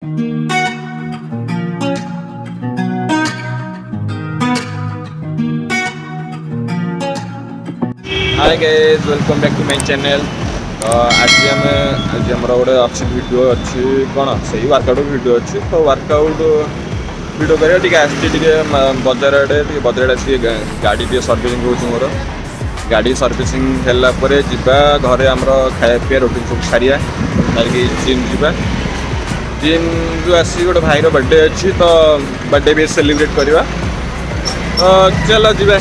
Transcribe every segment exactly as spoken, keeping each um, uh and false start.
Hi guys, welcome back to my channel. आज आम आज आम गोटे अच्छी वीडियो अच्छी कौन से वर्कआउट वीडियो अच्छी तो वर्कआउट वीडियो करा आसती बजार आड़े बजार आसी गाड़ी टे सर्विसिंग हो मोर गाड़ी सर्विसिंग है घरे आम खाया पीया रोटी सब सारिया सारिक जिम जा जिम जो आसी गोटे भाईर बर्थडे अच्छी तो बर्थडे भी सेलिब्रेट करवा तो चलो जी।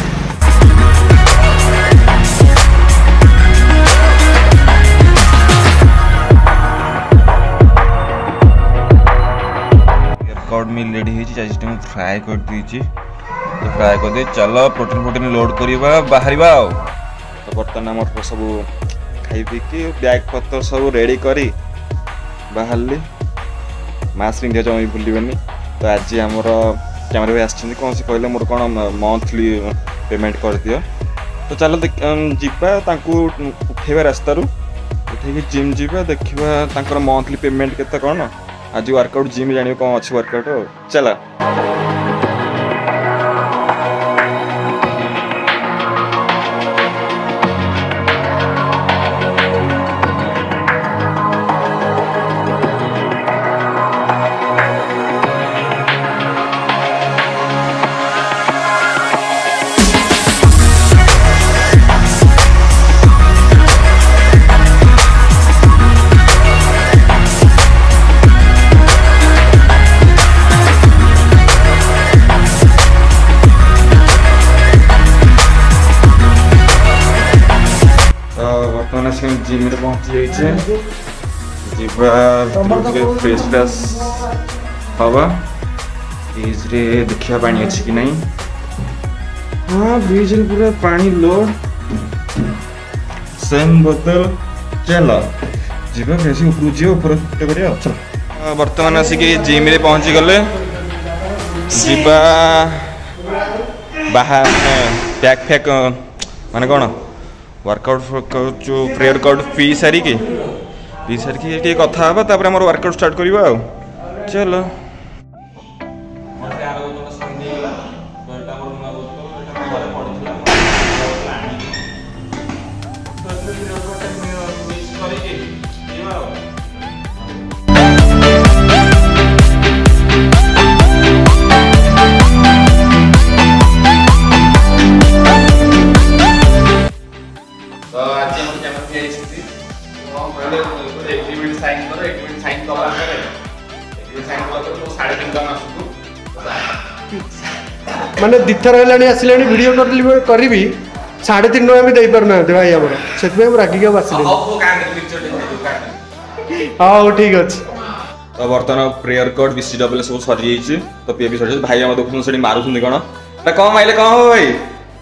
मिल रेडी हो फ्राए कर दी तो फ्राए कर दे चलो प्रोटीन प्रोटीन लोड करवा बाहर तो बर्तमान आम सब खाई पीकी बैग पत्र सब रेडी करी बाहरली मास्क इंडिया जमी भूलनि तो आज आमर कैमरा भी आसछन कौन से कहले मोर कौन मंथली पेमेंट कर दियो तो चलो जीवा उठेबा रास्तार उठे जिम जीवा देखा मंथली पेमेंट केते कौन आज वर्कआउट जिम जान कौन अच्छी वर्कआउट चला। जिम में पहुंची फ्रेश फ्रेश हवा फ्रिज रे देखिया पानी अच्छी कि नहीं। हाँ फ्रिज रे पूरा पानी लोड सेम बोतल चलो जीवा फ्रेश ऊपर जी ऊपर करिया चलो। वर्तमान आसिक जिम रे पहुंची गले जीवा बाहर पैक फैक माने कौन वर्कआउट जो प्रेयर कार्ड पी सारिकी पी सारिकी कथा हाँ तापर आम वर्कआउट स्टार्ट करवा चलो। माने दिथर है आसिले वीडियो करी साढ़े तीन टाइम भी दे पारना भाई आम से रागिक आसिले हाँ ठीक अच्छे। तो बर्तमान प्रेयर कोड बीसी डब्ल्यू सब सरी जाइए तो पी भी सरी भाई आम देखुन से मारुंट कौन कम आइले कौन हो भाई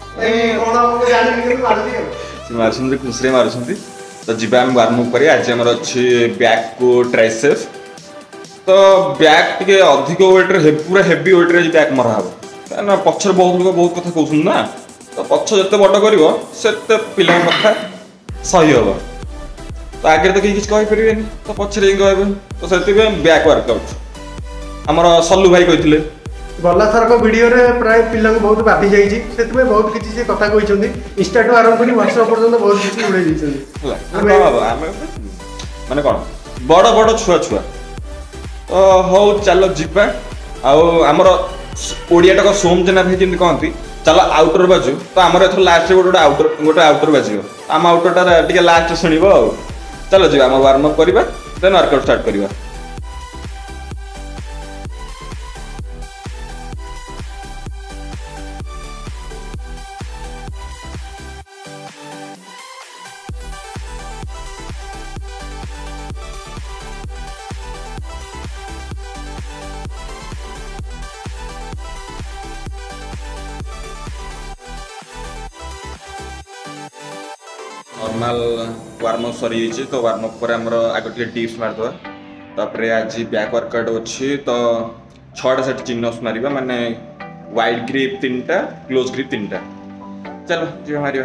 मारुंट खुशी मारुंट तो जी वार्म अप कर आज आम अच्छी बैक को ट्राइसेप्स तो बैक टे अधिक वेट्रे पूरा हेवी वेट्रे बैक मरा हे कहीं पचर बहुत लोग बहुत कथा कहते ना तो पछ जिते बड़ कर पिला कथा सही हम तो आगे तो किसी कहींपर तो पचर कहे तो से बैक वर्कआउट आमर सल्लू भाई कहते गला थरक वीडियो प्राय पिला बहुत बाधि जाइए बहुत किसी कथा कहते इंस्टा टू आरंभ कर व्हाट्सएप पर्यटन बहुत किसी उड़े माने कौन बड़ बड़ छुआ छुआ तो हौ चलो जीवा आमर ओडिया टाक सोम जेना भाई जमी कहती चलो आउटर बाजू तो आमर एथर लास्ट गोटे आउटर गोटे आउटर बाजो आम आउटरटा टे लास्ट शुणव चलो जी आम वार्म अप करवा देन वर्कआउट स्टार्ट करवा। नॉर्मल वार्म अप सरी जाइए तो वार्म अप पर आमर आग टे डिप्स मारदे तापर आज बैक वर्कआउट अच्छी तो छटा सेट चिन्हस मारिबा माने वाइड ग्रिप तीन टा क्लोज ग्रिप तीन टा चलो जी मारिबा।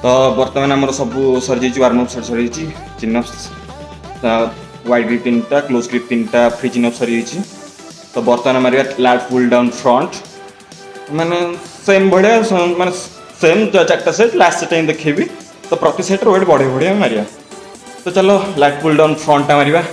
तो बर्तमान आमर सब सरी जाइए वार्म अप सरी चिनअप्स वाइड ग्रिप तीन टा क्लोज ग्रिप तीन टा फ्री चिनअप सरी जाइए। तो बर्तमान मारिया लैट पुल डाउन फ्रंट माने सेम बढ़िया माने सेम चार्टा सेट लास्ट सेट ही देखेबी। तो प्रति सेट वेट बढ़े बढ़िया मारिया। तो चलो लैट पुल डाउन फ्रंट टा मारिया।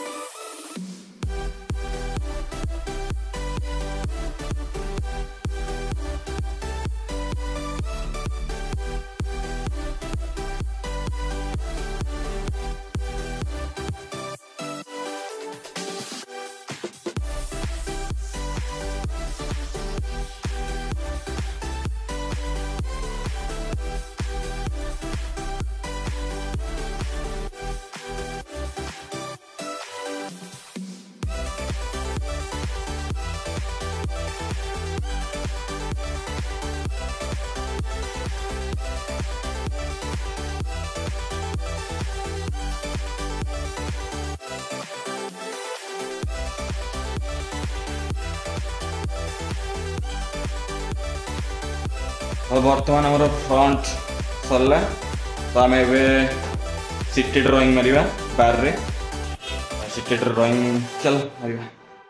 और बर्तमान आमर फ्रंट सरला। तो आम ए सिटी ड्रॉइंग मारिबा बार रे सिटी ड्रॉइंग चल मारिबा।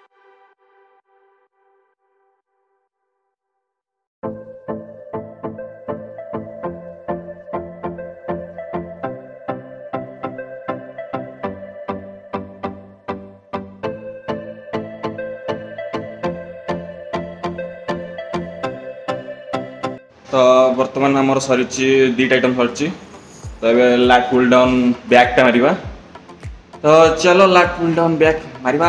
तो बर्तमान आमर सरी दीट आइटम सरी। तो ये लैट पुल डाउन बैक टा मारिबा। तो चलो लैट पुल डाउन बैक मारिबा।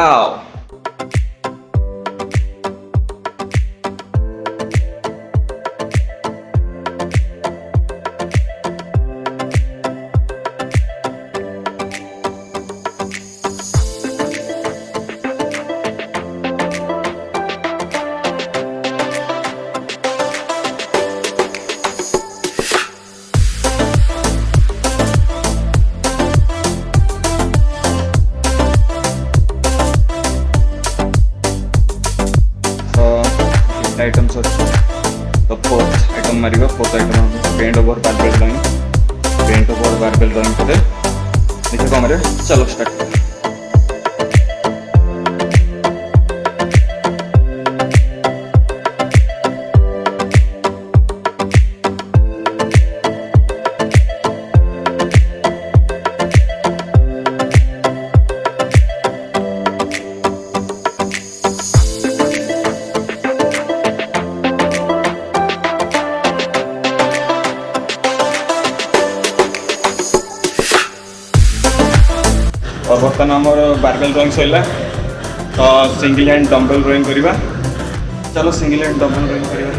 आइटम तो फोर्थ आइटम मारिबा। Fourth item bent over barbell rowing bent over barbell rowing करे देखिए कौन मारे। चलो स्टार्ट। और बर्तमान आमर बारबेल ड्रॉइंग सैला। तो सिंगल हैंड डम्बल ड्रॉइंग करवा। चलो सिंगल हैंड डम्बल ड्रॉइंग करवा।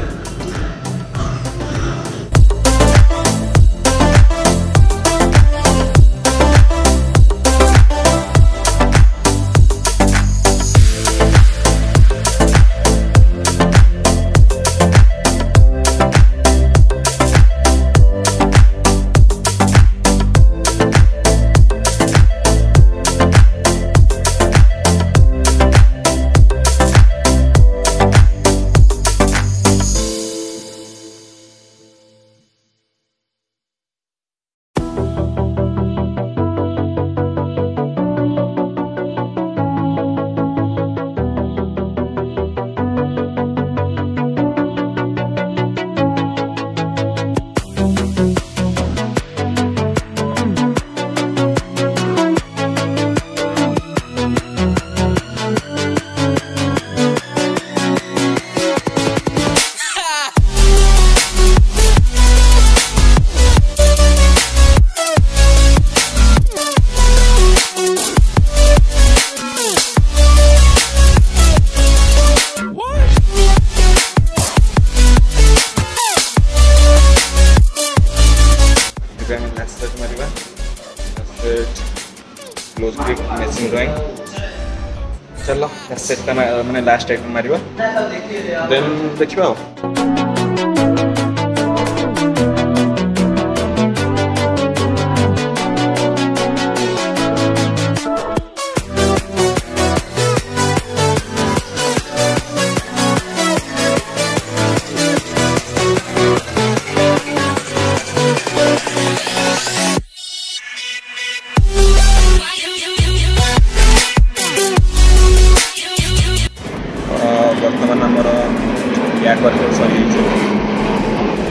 क्लोज ग्रिप मेसिंग ड्रॉइंग। चलो सेट मैंने लास्ट आइटम मारिबा देन देखिबा।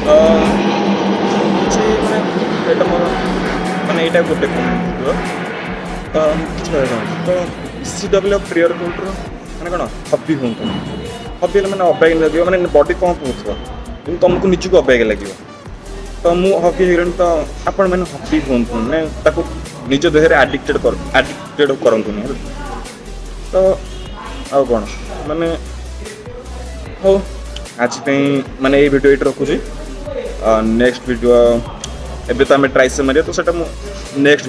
ଏଇଟା ମୋର ମାନେ ଏଇଟା ଗୋଟେ କମେଣ୍ଟ ତ କିଛି କହିବା ତ ସି ଡବ୍ଲ୍ୟୁ ପ୍ରିୟର କୋଲ୍ଡର ମାନେ କ'ଣ ହବି ହୁଅନ୍ତୁ ହବି ହେଲେ ମାନେ ଅବାଗିଆ ଲାଗିବ ମାନେ ବଡି କ'ଣ କହୁଥିବ କିନ୍ତୁ ତୁମକୁ ନିଜକୁ ଅବାଗିଆ ଲାଗିବ ତ ମୁଁ ହକି ହେଇଗଲିଣି ତ ଆପଣମାନେ ହବି ହୁଅନ୍ତୁ ମାନେ ତାକୁ ନିଜ ଦେହରେ ଆଡ଼ିକ୍ଟେଡ଼ କର ଆଡ଼ିକ୍ଟେଡ଼ କରନ୍ତୁନି ହେଲା ତ ଆଉ କ'ଣ ମାନେ ହଉ ଆଜି ପାଇଁ ମାନେ ଏଇ ଭିଡ଼ିଓ ଏଇଠି ରଖୁଛି ନେକ୍ସଟ ଭିଡ଼ିଓ ଏବେ ତ ଆମେ ଟ୍ରାଇସେ ମାରିବା ତ ସେଇଟା ମୁଁ ନେକ୍ସଟ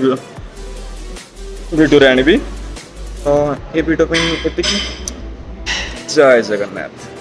ଭିଡ଼ିଓରେ ଆଣିବି ତ ଏ ଭିଡ଼ିଓ ପାଇଁ ଏତିକି ଜୟ ଜଗନ୍ନାଥ।